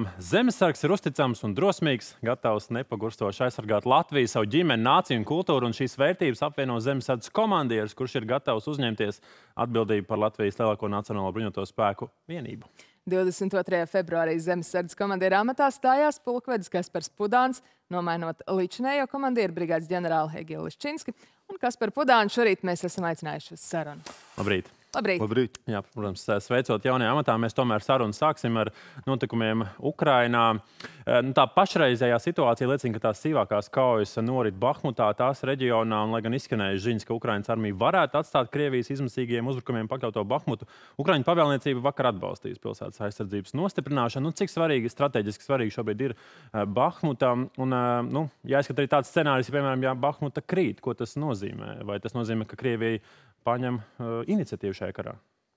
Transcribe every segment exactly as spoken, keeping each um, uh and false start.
tiešām zemesargs ir uzticams un drosmīgs, gatavs nepagurstoši aizsargāt Latviju, savu ģimeni, nāciju un kultūru, un šīs vērtības apvieno zemesardzes komandieris, kurš ir gatavs uzņemties atbildību par Latvijas lielāko nacionālo bruņoto spēku vienību. divdesmit otrajā februārī zemesardzes komandiera amatā stājās pulkvedis Kaspars Pudāns, nomainot līdzinējo komandieru brigādes ģenerāli Egilu Liščinski. Un Kasparu Pudānu šorīt mēs esam aicinājuši uz sarunu. Labrīt! Labrīt! Labrīt. Jā, protams, sveicot jaunajā amatā, mēs tomēr sarunu sāksim ar notikumiem Ukrainā. Nu, tā pašreizējā situācija liecina, ka tās sīvākās kaujas norit Bahmutā, tās reģionā, un lai gan izskanēja ziņas, ka Ukrainas armija varētu atstāt Krievijas izmisīgiem uzbrukumiem pakļauto Bahmutu, Ukraiņu pavēlniecība vakar atbalstījusi pilsētas aizsardzības nostiprināšanu. Nu, cik svarīgi, strateģiski svarīgi šobrīd ir Bahmuta? Un, nu, jāizskat arī tāds scenārijs, ja, piemēram, ja Bahmuta krīt, ko tas nozīmē? Vai tas nozīmē, ka Krievija paņem uh, iniciatīvu šajā karā?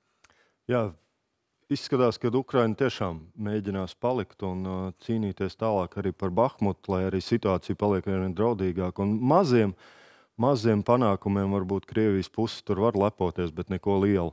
Jā, izskatās, ka Ukraina tiešām mēģinās palikt un uh, cīnīties tālāk arī par Bahmutu, lai arī situācija paliek vien draudīgāk. Un maziem, maziem panākumiem varbūt Krievijas puses tur var lepoties, bet neko lielu.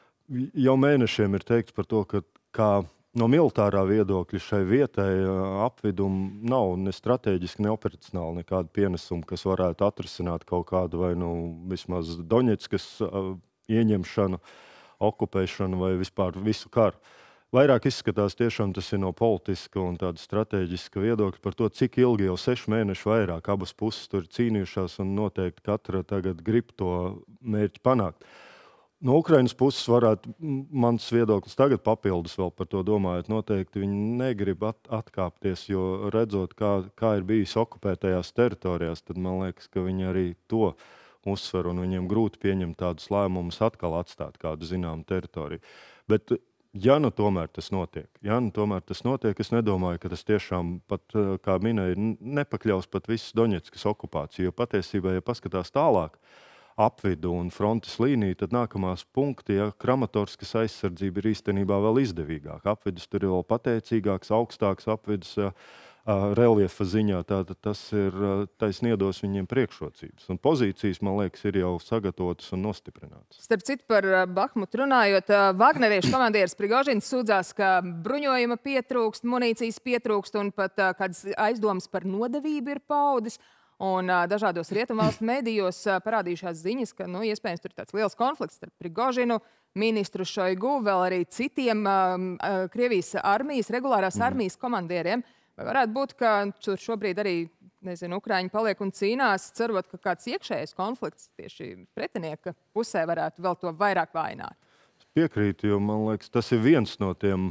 Jau mēnešiem ir teikts par to, ka kā no militārā viedokļa šai vietai uh, apvidum nav ne strateģiski, ne operacionāli nekāda pienesuma, kas varētu atrisināt kaut kādu vai nu vismaz Doņetskas uh, ieņemšanu, okupēšanu vai vispār visu karu. Vairāk izskatās tiešām tas ir no politiska un tāda strateģiska viedokļa par to, cik ilgi jau sešu mēnešu vairāk abas puses tur cīnījušās un noteikti katra tagad grib to mērķi panākt. No Ukrainas puses varētu, mans viedoklis tagad papildus vēl par to domājot, noteikti viņi negrib at atkāpties, jo redzot, kā, kā ir bijis okupētajās teritorijās, tad man liekas, ka viņi arī to uzsver un viņiem grūti pieņemt tādus lēmumus atkal atstāt kādu zināmu teritoriju. Bet ja nu tomēr tas notiek, ja nu tomēr tas notiek, es nedomāju, ka tas tiešām pat, kā minēja, nepakļaus pat visu Doņetskas okupāciju, jo patiesībā, ja paskatās tālāk, apvidu un frontes līniju, tad nākamās punkti, ja Kramatorskas aizsardzība ir īstenībā vēl izdevīgāka. Apvidus tur ir vēl pateicīgāks, augstāks apvidus uh, reliefa ziņā, tātad tas ir uh, taisniedos viņiem priekšrocības. Un pozīcijas, man liekas, ir jau sagatavotas un nostiprinātas. Starp citu par Bahmutu runājot, Vagneriešu komandieris Prigožins sūdzās, ka bruņojuma pietrūkst, munīcijas pietrūkst un pat uh, kādas aizdomas par nodevību ir paudis. Un uh, dažādos rietumvalstu medijos uh, parādījušās ziņas, ka, nu, iespējams, tur ir tāds liels konflikts starp Prigožinu, ministru Šoigu, vēl arī citiem um, uh, Krievijas armijas, regulārās mm. armijas komandieriem. Vai varētu būt, ka tur šobrīd arī, nezinu, Ukraiņi paliek un cīnās, cerot, ka kāds iekšējais konflikts tieši pretinieka pusē varētu vēl to vairāk vājināt? Piekrītu, jo, man liekas, tas ir viens no tiem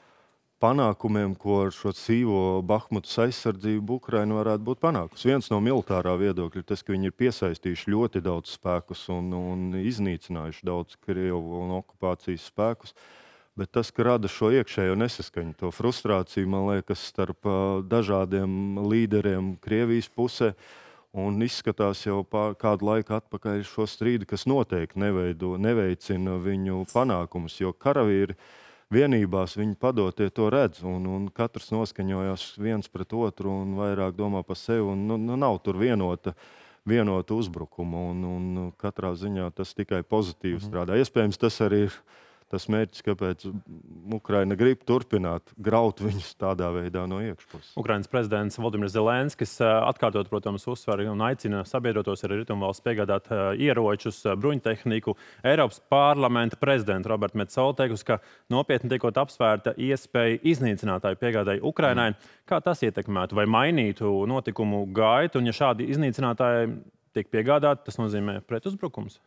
panākumiem, ko ar šo sīvo Bahmutas aizsardzību Ukraina varētu būt panākusi. Viens no militārā viedokļa, tas, ka viņi ir piesaistījuši ļoti daudz spēkus un, un iznīcinājuši daudz Krievu un okupācijas spēkus, bet tas, ka rada šo iekšējo nesaskaņu, to frustrāciju, man liekas, starp uh, dažādiem līderiem Krievijas pusē, un izskatās jau pār kādu laiku atpakaļ šo strīdu, kas noteikti neveido, neveicina viņu panākumus, jo karavīri vienībās viņi padotie to redz, un, un katrs noskaņojās viens pret otru un vairāk domā par sevi, un nu, nu, nav tur vienota, vienota uzbrukuma, un, un katrā ziņā tas tikai pozitīvi mm-hmm. strādā. Iespējams, tas arī ir tas mērķis, kāpēc Ukraina grib turpināt graut viņus tādā veidā no iekšpuses. Ukrainas prezidents Volodimirs Zelenskis atkārtot, protams, uzsver un aicina sabiedrotos arī rietumvalsts piegādāt ieročus, bruņtehniku. Eiropas parlamenta prezidenta Roberta Metsola teikusi, ka nopietni tiekot apsvērta iespēja iznīcinātāju piegādāju Ukrainai. Mm. Kā tas ietekmētu vai mainītu notikumu gaitu? Un ja šādi iznīcinātāji tiek piegādāti, tas nozīmē pretuzbrukums?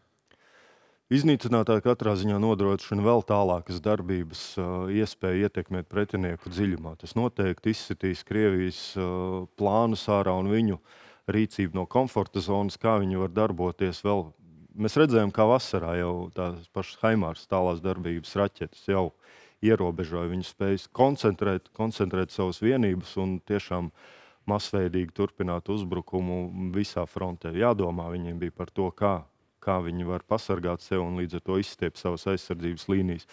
Iznīcinātāji katrā ziņā nodrošina vēl tālākas darbības uh, iespēju ietekmēt pretinieku dziļumā. Tas noteikti izsitīs Krievijas uh, plānus ārā un viņu rīcību no komforta zonas, kā viņi var darboties vēl. Mēs redzējām, kā vasarā jau tās pašas Haimārs tālās darbības raķetes jau ierobežoja viņu spējas koncentrēt, koncentrēt savas vienības un tiešām masveidīgi turpināt uzbrukumu visā frontē. Jādomā viņiem bija par to, kā kā viņi var pasargāt sevi un līdz ar to izstiept savas aizsardzības līnijas.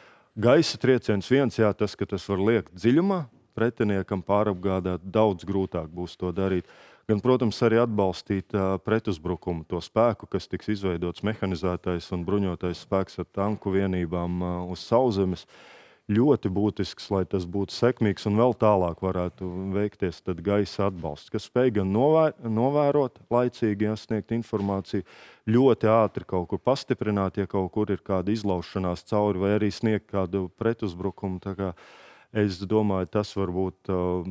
Gaisa trieciens viens, jā, tas, ka tas var liekt dziļumā, pretiniekam pārapgādāt daudz grūtāk būs to darīt. Gan, protams, arī atbalstīt uh, pretuzbrukumu to spēku, kas tiks izveidots mehanizētais un bruņotais spēks ar tanku vienībām uh, uz sauszemes, ļoti būtisks, lai tas būtu sekmīgs un vēl tālāk varētu veikties tad gaisa atbalsts, kas spēj gan novēr, novērot, laicīgi sniegt informāciju, ļoti ātri kaut kur pastiprināt, ja kaut kur ir kāda izlaušanās cauri, vai arī sniegt kādu pretuzbrukumu. Tā kā es domāju, tas var būt uh,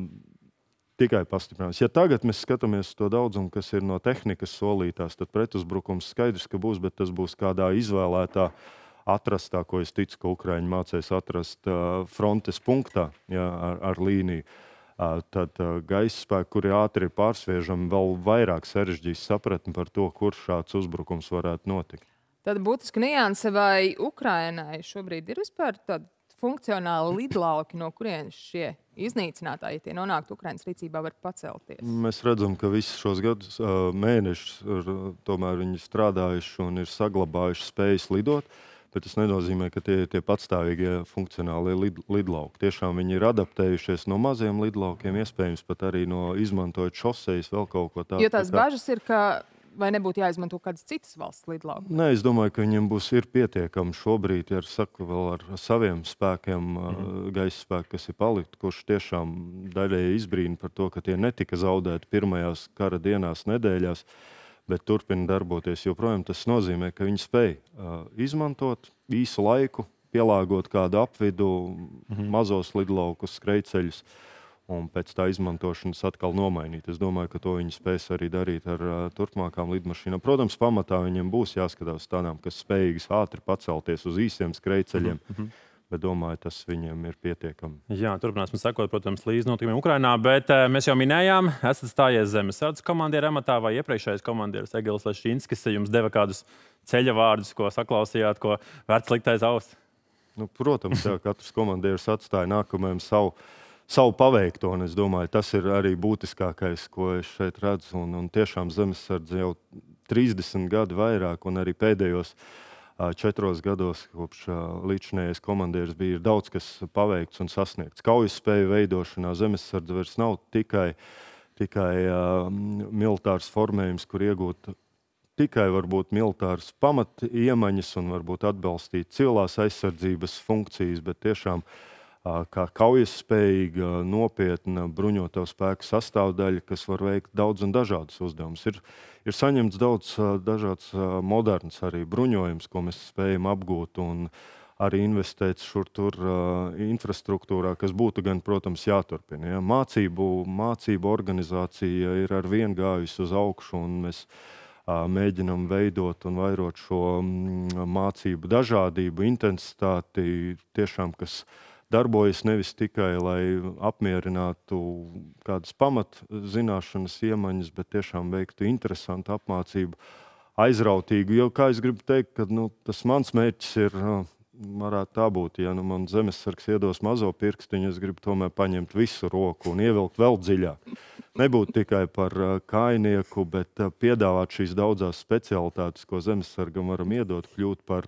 tikai pastiprinās. Ja tagad mēs skatāmies to daudzumu, kas ir no tehnikas solītās, tad pretuzbrukums skaidrs, ka būs, bet tas būs kādā izvēlētā atrastā, ko es ticu, ka Ukraiņi mācēs atrast uh, frontes punktā, ja, ar, ar līniju. Uh, tad uh, gaisa spēki, kuri ātri ir pārsviežami, vēl vairāk sarežģīs sapratni par to, kur šāds uzbrukums varētu notikt. Tad būtiski nianse, vai Ukrainai šobrīd ir vispār tāda funkcionāli lidlauki, no kurienes šie iznīcinātāji, ja tie nonāktu Ukrainas rīcībā, var pacelties? Mēs redzam, ka visus šos gadus, uh, mēnešus, ir, tomēr viņi strādājuši un ir saglabājuši spējas lidot. Bet tas nenozīmē, ka tie ir tie patstāvīgie funkcionālie lid, lidlauki. Tiešām viņi ir adaptējušies no maziem lidlaukiem, iespējams pat arī no izmantojot šosejas, vēl kaut ko tādu. Jo tās bažas ir, ka vai nebūtu jāizmanto kādas citas valsts lidlauki? Nē, es domāju, ka viņiem būs ir pietiekami šobrīd, ja ar, saku, vēl ar saviem spēkiem, mm. gaisa spēki, kas ir palikt, kurš tiešām daļēji izbrīna par to, ka tie netika zaudēti pirmajās kara dienās, nedēļās, bet turpina darboties joprojām. Tas nozīmē, ka viņi spēj uh, izmantot īsu laiku, pielāgot kādu apvidu, mm-hmm. mazos lidlaukus, skrejceļus, un pēc tā izmantošanas atkal nomainīt. Es domāju, ka to viņi spēs arī darīt ar uh, turpmākām lidmašīnām. Protams, pamatā viņiem būs jāskatās tādām, kas spējīgas ātri pacelties uz īsiem skrejceļiem, mm-hmm. bet domāju, tas viņiem ir pietiekami. Jā, turpināsim sekot, protams, līdz notikumiem Ukrainā, bet uh, mēs jau minējām, esat stājies zemesardzes komandieru amatā vai iepriekšējais komandieris Egils Leščinskis jums deva kādus ceļa vārdus, ko saklausījāt, ko vērts likt aiz auss? Nu, protams, jā, katrs komandieris atstāja nākamajam savu, savu paveikto, un es domāju, tas ir arī būtiskākais, ko es šeit redzu, un, un tiešām zemesardze jau trīsdesmit gadi vairāk, un arī pēdējos četros gados, kopš līdzinājais komandieris bija daudz kas paveikts un sasniegts. Kaujas spēju veidošanā zemesardze vairs nav tikai, tikai uh, militārs formējums, kur iegūt tikai varbūt militārs pamat iemaņas un varbūt atbalstīt civilās aizsardzības funkcijas, bet tiešām uh, kā kaujas spējīga, nopietna bruņoto spēku sastāvdaļa, kas var veikt daudz un dažādus uzdevumus. Ir, Ir saņemts daudz uh, dažāds uh, moderns arī bruņojums, ko mēs spējam apgūt un arī investēt šur tur uh, infrastruktūrā, kas būtu gan, protams, jāturpina. Ja? Mācību, mācību organizācija ir ar vien gājusi uz augšu, un mēs uh, mēģinam veidot un vairot šo mm, mācību dažādību, intensitāti, tiešām, kas darbojas nevis tikai, lai apmierinātu kādas pamatzināšanas iemaņas, bet tiešām veiktu interesantu apmācību, aizrautīgu. Jo, kā es gribu teikt, ka nu, tas mans mērķis ir, varētu tā būt, ja nu, man zemesargs iedos mazo pirkstiņu, es gribu tomēr paņemt visu roku un ievilkt vēl dziļāk. Nebūt tikai par kājnieku, bet piedāvāt šīs daudzās specialitātes, ko zemesargam varam iedot, kļūt par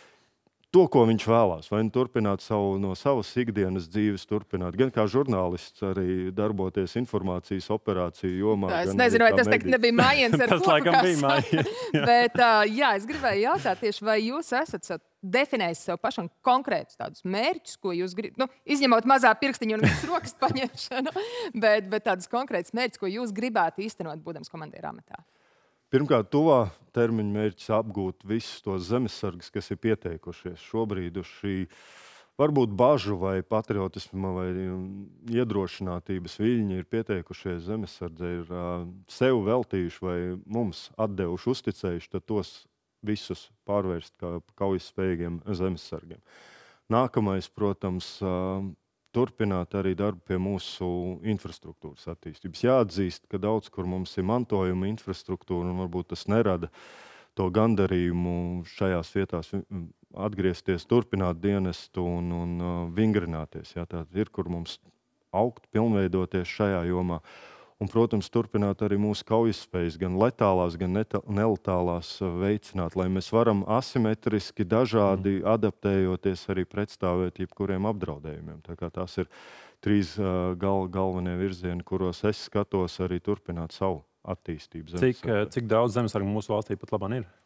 to, ko viņš vēlās, vai nu turpināt savu, no savas ikdienas dzīves, turpināt gan kā žurnālists, arī darboties informācijas operāciju jomā. Tā, es nezinu, vai tas teikt nebija mājiens ar tas laikam bija mājiens. Bet, uh, jā, es gribēju jautāt tieši, vai jūs esat definējis sev pašam konkrētus tādus mērķus, ko jūs gribat, nu, izņemot mazā pirkstiņu un visas rokas paņemšanu, bet, bet tādus konkrētus mērķus, ko jūs gribētu īstenot, būdams komandieru amatā? Pirmkārt, tuvā termiņa mērķis apgūt visus tos zemesargus, kas ir pieteikušies šobrīd uz šī varbūt bažu vai patriotisma vai iedrošinātības viļņi ir pieteikušies zemesardze, ir uh, sev veltījuši vai mums atdevuši, uzticējuši, tad tos visus pārvērst kā kaujas spējīgiem zemesargiem. Nākamais, protams, uh, turpināt arī darbu pie mūsu infrastruktūras attīstības. Jāatzīst, ka daudz, kur mums ir mantojuma infrastruktūra, un varbūt tas nerada to gandarījumu šajās vietās atgriezties, turpināt dienestu un, un uh, vingrināties. Jā, tā ir, kur mums augt, pilnveidoties šajā jomā. Un, protams, turpināt arī mūsu kaujas spējas, gan letālās, gan neletālās veicināt, lai mēs varam asimetriski, dažādi adaptējoties arī pretstāvēt jebkuriem apdraudējumiem. Tā kā tās ir trīs uh, gal, galvenie virzieni, kuros es skatos arī turpināt savu attīstību. Cik, cik daudz zemesargu mūsu valstī pat labāk ir?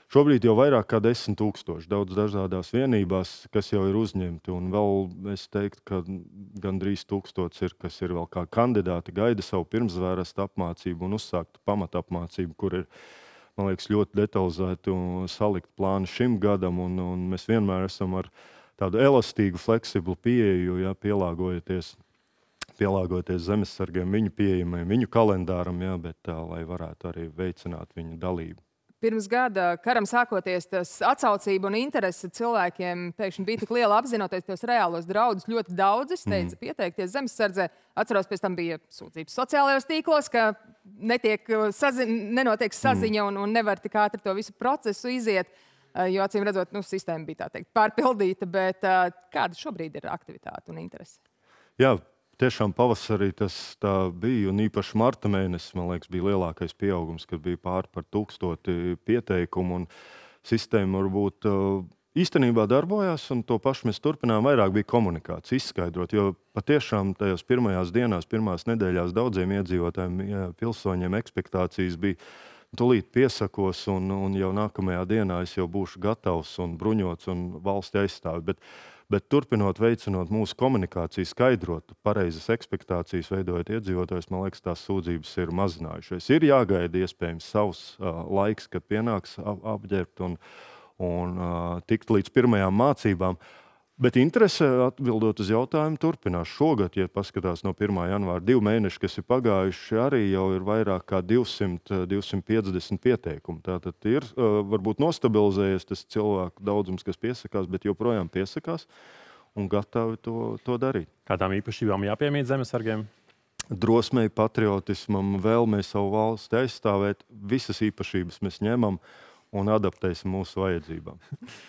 Šobrīd jau vairāk kā desmit tūkstoši, daudz dažādās vienībās, kas jau ir uzņemti. Un vēl es teiktu, ka gandrīz tūkstots ir, kas ir vēl kā kandidāti, gaida savu pirmsvērsta apmācību un uzsāktu pamatapmācību, kur ir, man liekas, ļoti detalizēti un salikt plāni šim gadam. Un, un mēs vienmēr esam ar tādu elastīgu, fleksiblu pieeju, ja, pielāgojoties, pielāgojoties zemesargiem, viņu pieejamajam, viņu kalendāram, ja, bet tā, lai varētu arī veicināt viņu dalību. Pirms gada karam sākoties, tas atsaucība un interese cilvēkiem pēkšņi bija tik liela, apzinoties tos reālos draudus. Ļoti daudzi steidza mm. pieteikties zemesardzē. Atceros, pēc tam bija sūdzības sociālajos tīklos, ka netiek sazi nenotiek saziņa mm. un, un nevar tik ātri to visu procesu iziet, jo, acīm redzot, nu, sistēma bija tā teikt pārpildīta. Bet kāda šobrīd ir aktivitāte un interese? Jā. Tiešām pavasarī tas tā bija, un īpaši marta mēnesis, man liekas, bija lielākais pieaugums, kad bija pār par tūkstoti pieteikumu, un sistēma varbūt īstenībā darbojās, un to pašu mēs turpinām. Vairāk bija komunikācija, izskaidrot, jo patiešām tajās pirmajās dienās, pirmās nedēļās daudziem iedzīvotājiem, jā, pilsoņiem ekspektācijas bija tūlīt piesakos, un, un jau nākamajā dienā es jau būšu gatavs un bruņots un valsti aizstāvi. Bet, Bet turpinot, veicinot mūsu komunikāciju, skaidrot pareizas ekspektācijas, veidojot iedzīvotājus, man liekas, tās sūdzības ir mazinājušies. Ir jāgaida iespējams savs uh, laiks, kad pienāks ap apģērbt un, un uh, tikt līdz pirmajām mācībām. Bet interese, atbildot uz jautājumu, turpinās šogad, ja paskatās no pirmā janvāra, divi mēneši, kas ir pagājuši, arī jau ir vairāk kā divsimt, divsimt piecdesmit pieteikumu. Tātad ir varbūt nostabilizējies tas cilvēku daudzums, kas piesakās, bet joprojām piesakās un gatavi to, to darīt. Kādām īpašībām jāpiemīt zemesargiem? Drosmei, patriotismam, vēlmei savu valsti aizstāvēt. Visas īpašības mēs ņemam un adaptēsim mūsu vajadzībām.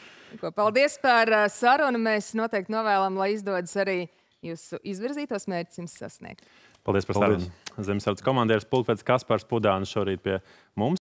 Paldies par sarunu. Mēs noteikti novēlam, lai izdodas arī jūsu izvirzītos mērķus jums sasniegt. Paldies par sarunu. Zemesardzes komandieris pulkvedis Kaspars Pudāns šorīt pie mums.